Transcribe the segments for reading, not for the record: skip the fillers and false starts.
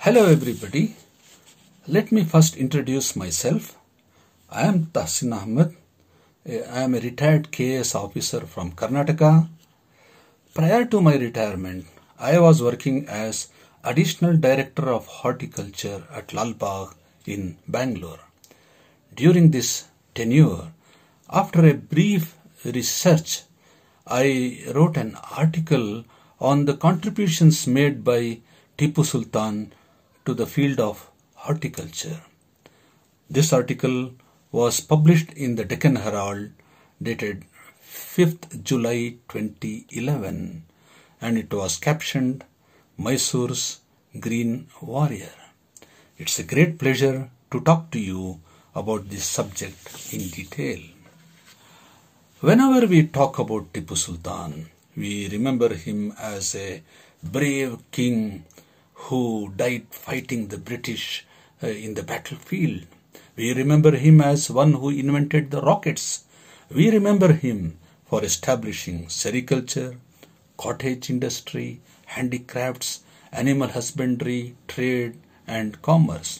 Hello everybody. Let me first introduce myself. I am Tahsin Ahmed. I am a retired KS officer from Karnataka. Prior to my retirement, I was working as Additional Director of Horticulture at Lal Bagh in Bangalore. During this tenure, after a brief research, I wrote an article on the contributions made by Tipu Sultan to the field of horticulture. This article was published in the Deccan Herald dated 5th July 2011 and it was captioned Mysore's Green Warrior. It's a great pleasure to talk to you about this subject in detail. Whenever we talk about Tipu Sultan, we remember him as a brave king who died fighting the British in the battlefield. We remember him as one who invented the rockets. We remember him for establishing sericulture, cottage industry, handicrafts, animal husbandry, trade and commerce.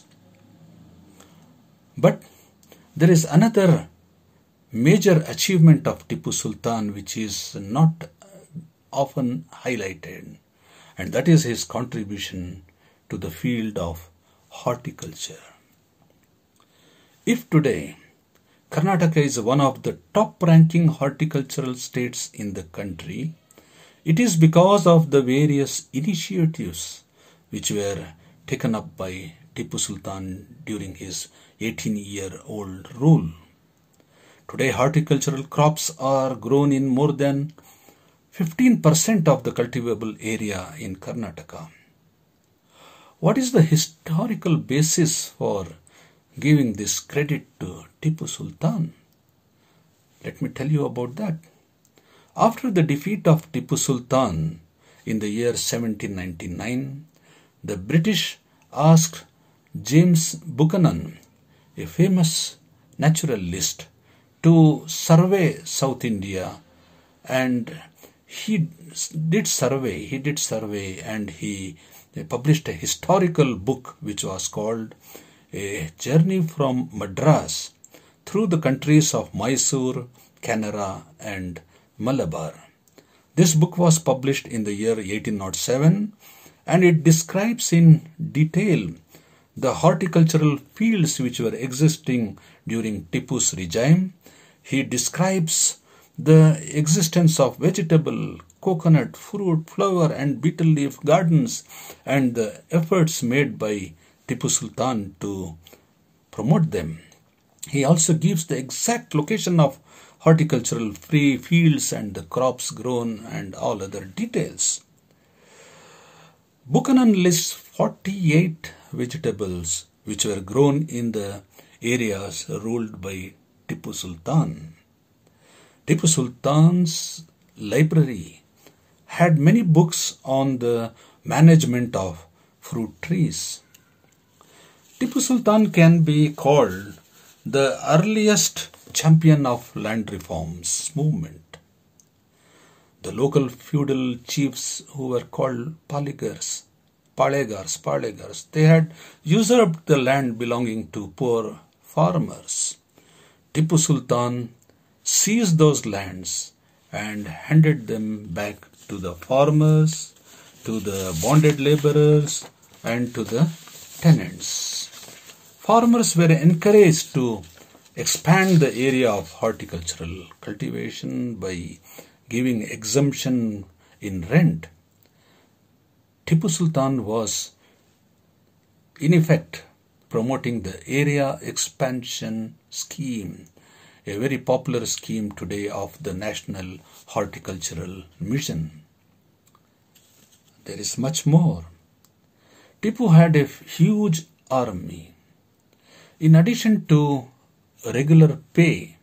But there is another major achievement of Tipu Sultan which is not often highlighted, and that is his contribution to the field of horticulture. If today Karnataka is one of the top-ranking horticultural states in the country, it is because of the various initiatives which were taken up by Tipu Sultan during his 18-year-old rule. Today, horticultural crops are grown in more than 15% of the cultivable area in Karnataka. What is the historical basis for giving this credit to Tipu Sultan? Let me tell you about that. After the defeat of Tipu Sultan in the year 1799, the British asked James Buchanan, a famous naturalist, to survey South India, and he did survey and he published a historical book which was called A Journey from Madras through the countries of Mysore, Canara and Malabar. This book was published in the year 1807 and it describes in detail the horticultural fields which were existing during Tipu's regime. He describes the existence of vegetable, coconut, fruit, flower and betel leaf gardens and the efforts made by Tipu Sultan to promote them. He also gives the exact location of horticultural free fields and the crops grown and all other details. Buchanan lists 48 vegetables which were grown in the areas ruled by Tipu Sultan. Tipu Sultan's library had many books on the management of fruit trees. Tipu Sultan can be called the earliest champion of land reforms movement. The local feudal chiefs who were called Palegars, they had usurped the land belonging to poor farmers. Tipu Sultan seized those lands and handed them back to the farmers, to the bonded laborers and to the tenants. Farmers were encouraged to expand the area of horticultural cultivation by giving exemption in rent. Tipu Sultan was in effect promoting the area expansion scheme, a very popular scheme today of the National Horticultural Mission. There is much more. Tipu had a huge army. In addition to regular pay,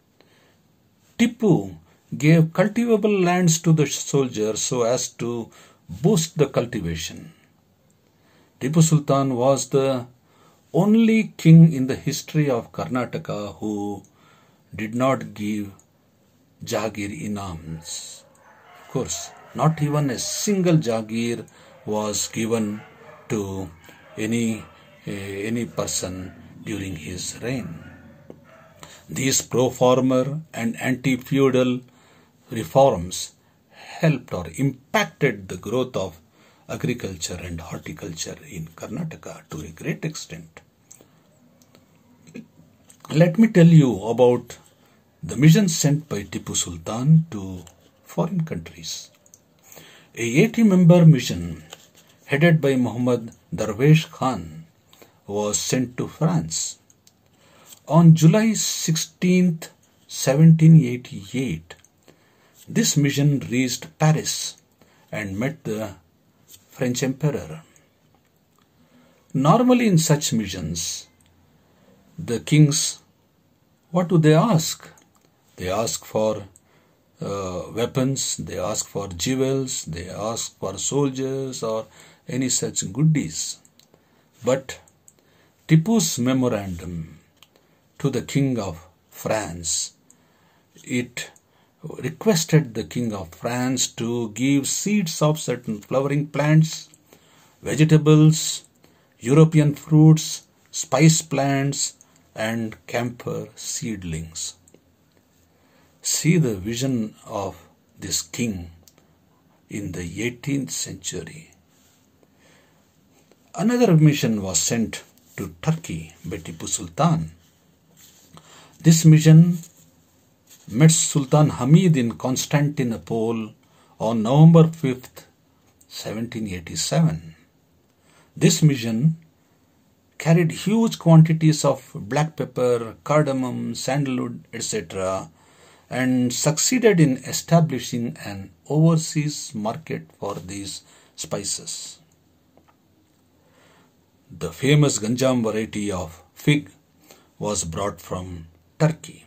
Tipu gave cultivable lands to the soldiers so as to boost the cultivation. Tipu Sultan was the only king in the history of Karnataka who did not give Jagir inams. Of course, not even a single Jagir was given to any any person during his reign. These pro-farmer and anti-feudal reforms helped or impacted the growth of agriculture and horticulture in Karnataka to a great extent. Let me tell you about the mission sent by Tipu Sultan to foreign countries. A 80-member mission headed by Muhammad Darwesh Khan was sent to France. On July 16, 1788, this mission reached Paris and met the French Emperor. Normally in such missions, the kings, what do they ask? They ask for weapons, they ask for jewels, they ask for soldiers or any such goodies. But Tipu's memorandum to the King of France, it requested the King of France to give seeds of certain flowering plants, vegetables, European fruits, spice plants, and camphor seedlings. See the vision of this king in the 18th century. Another mission was sent to Turkey by Tipu Sultan. This mission met Sultan Hamid in Constantinople on November 5th, 1787. This mission carried huge quantities of black pepper, cardamom, sandalwood, etc., and succeeded in establishing an overseas market for these spices. The famous Ganjam variety of fig was brought from Turkey.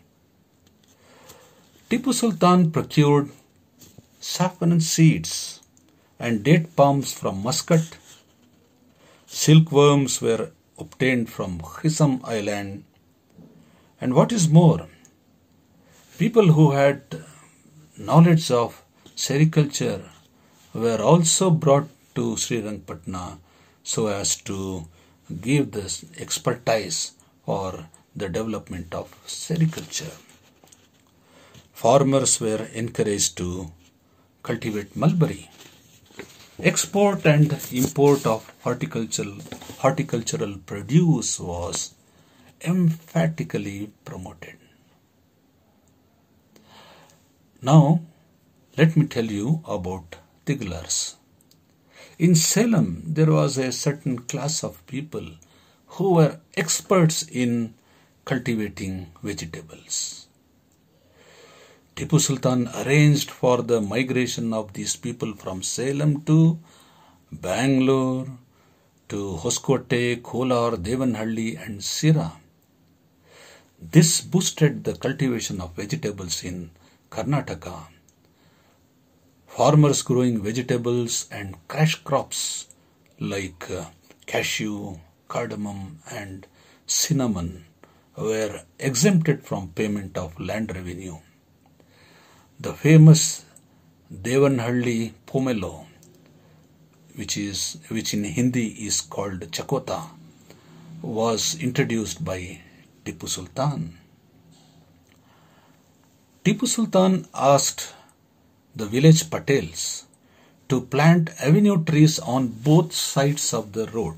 Tipu Sultan procured saffron seeds and date palms from Muscat. Silkworms were obtained from Hisam Island. And what is more, people who had knowledge of sericulture were also brought to Srirangapatna so as to give this expertise for the development of sericulture. Farmers were encouraged to cultivate mulberry. Export and import of horticultural produce was emphatically promoted. Now, let me tell you about Tigglers. In Salem, there was a certain class of people who were experts in cultivating vegetables. Tipu Sultan arranged for the migration of these people from Salem to Bangalore, to Hoskote, Kolar, Devanhalli and Sira. This boosted the cultivation of vegetables in Karnataka. Farmers growing vegetables and cash crops like cashew, cardamom and cinnamon were exempted from payment of land revenue. The famous Devanhalli Pomelo, which in Hindi is called Chakota, was introduced by Tipu Sultan. Tipu Sultan asked the village Patels to plant avenue trees on both sides of the road.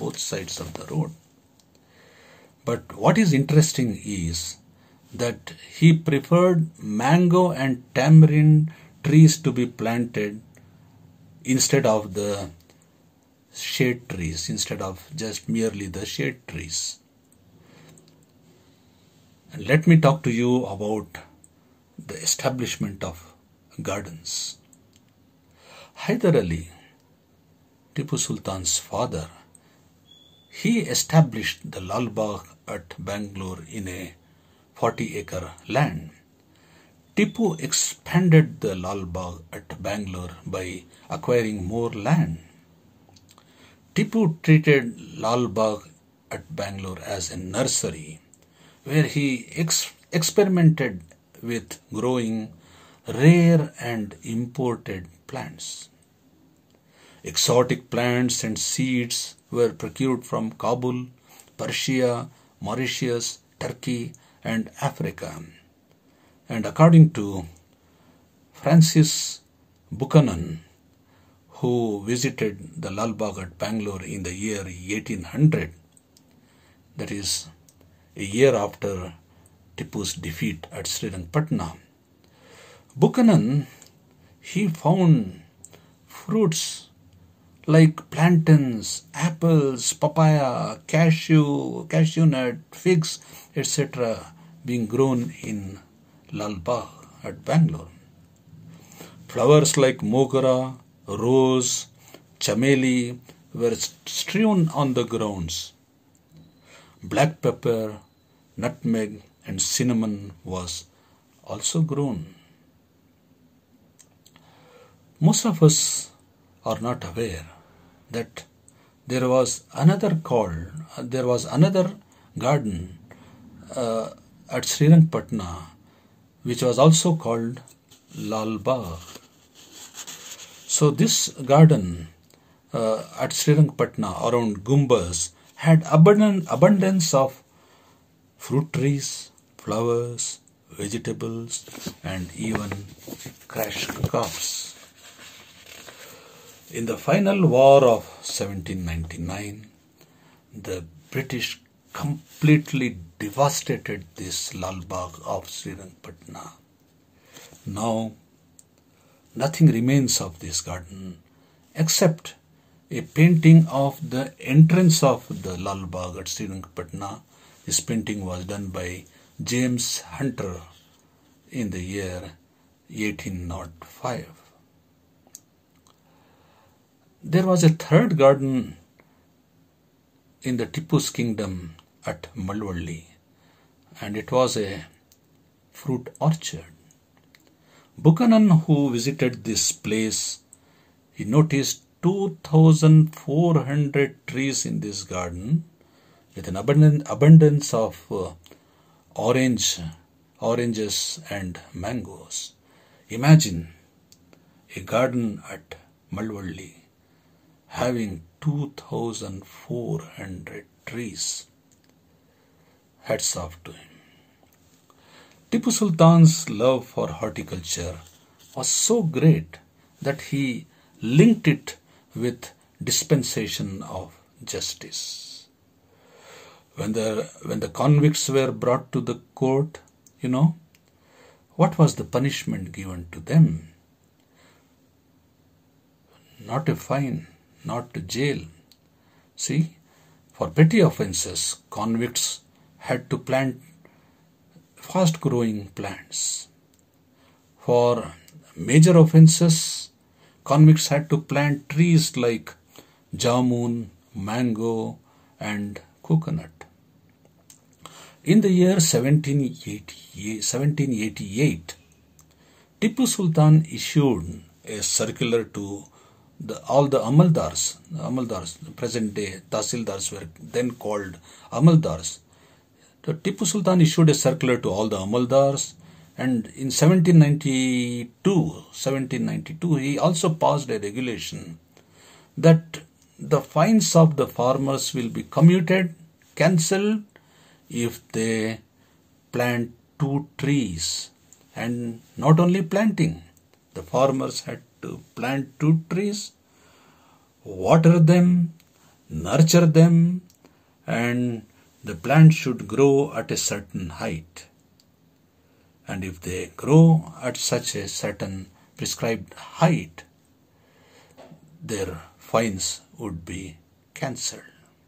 But what is interesting is that he preferred mango and tamarind trees to be planted instead of the shade trees, instead of just merely the shade trees. And let me talk to you about the establishment of gardens. Hyder Ali, Tipu Sultan's father, he established the Lal Bagh at Bangalore in a 40-acre land. Tipu expanded the Lal Bagh at Bangalore by acquiring more land. Tipu treated Lal Bagh at Bangalore as a nursery where he experimented with growing rare and imported plants. Exotic plants and seeds were procured from Kabul, Persia, Mauritius, Turkey, and Africa. And according to Francis Buchanan, who visited the Lal Bagh at Bangalore in the year 1800, that is a year after Tipu's defeat at Srirangapatna, Buchanan, he found fruits like plantains, apples, papaya, cashew nut, figs, etc. being grown in Lal Bagh at Bangalore. Flowers like mogra, rose, chameli were strewn on the grounds. Black pepper, nutmeg and cinnamon was also grown. Most of us are not aware that there was another garden at Srirangapatna which was also called Lal Bagh. So this garden at Srirangapatna around Gumbas had abundance of fruit trees, flowers, vegetables and even cash crops. In the final war of 1799, the British completely devastated this Lal Bagh of Srirangapatna. Now, nothing remains of this garden except a painting of the entrance of the Lal Bagh at Srirangapatna. This painting was done by James Hunter in the year 1805. There was a third garden in the Tipu's kingdom at Malvalli, and it was a fruit orchard. Buchanan, who visited this place, he noticed 2,400 trees in this garden with an abundance of oranges and mangoes. Imagine a garden at Malvalli having 2,400 trees. Hats off to him. Tipu Sultan's love for horticulture was so great that he linked it with dispensation of justice. When the convicts were brought to the court, what was the punishment given to them? Not a fine, not to jail. See, for petty offences, convicts had to plant fast-growing plants. For major offences, convicts had to plant trees like jamun, mango and coconut. In the year 1788, Tipu Sultan issued a circular to all the Amaldars, present day Tahsildars were then called Amaldars. So Tipu Sultan issued a circular to all the Amaldars, and in 1792, he also passed a regulation that the fines of the farmers will be cancelled if they plant 2 trees. And not only planting, the farmers had to plant 2 trees, water them, nurture them, and the plant should grow at a certain height. And if they grow at such a certain prescribed height, their fines would be cancelled.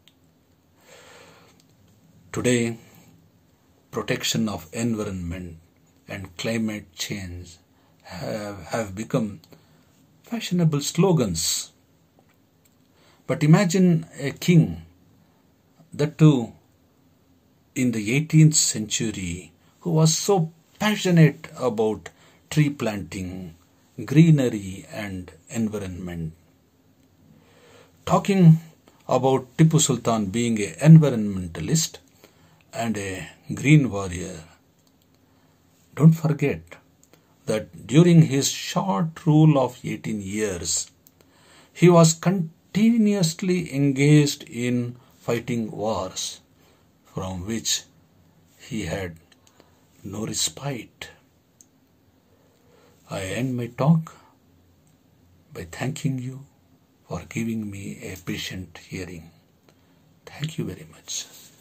Today, protection of environment and climate change have become fashionable slogans. But imagine a king, that too in the 18th century, who was so passionate about tree planting, greenery and environment. Talking about Tipu Sultan being an environmentalist and a green warrior, don't forget that during his short rule of 18 years, he was continuously engaged in fighting wars from which he had no respite. I end my talk by thanking you for giving me a patient hearing. Thank you very much.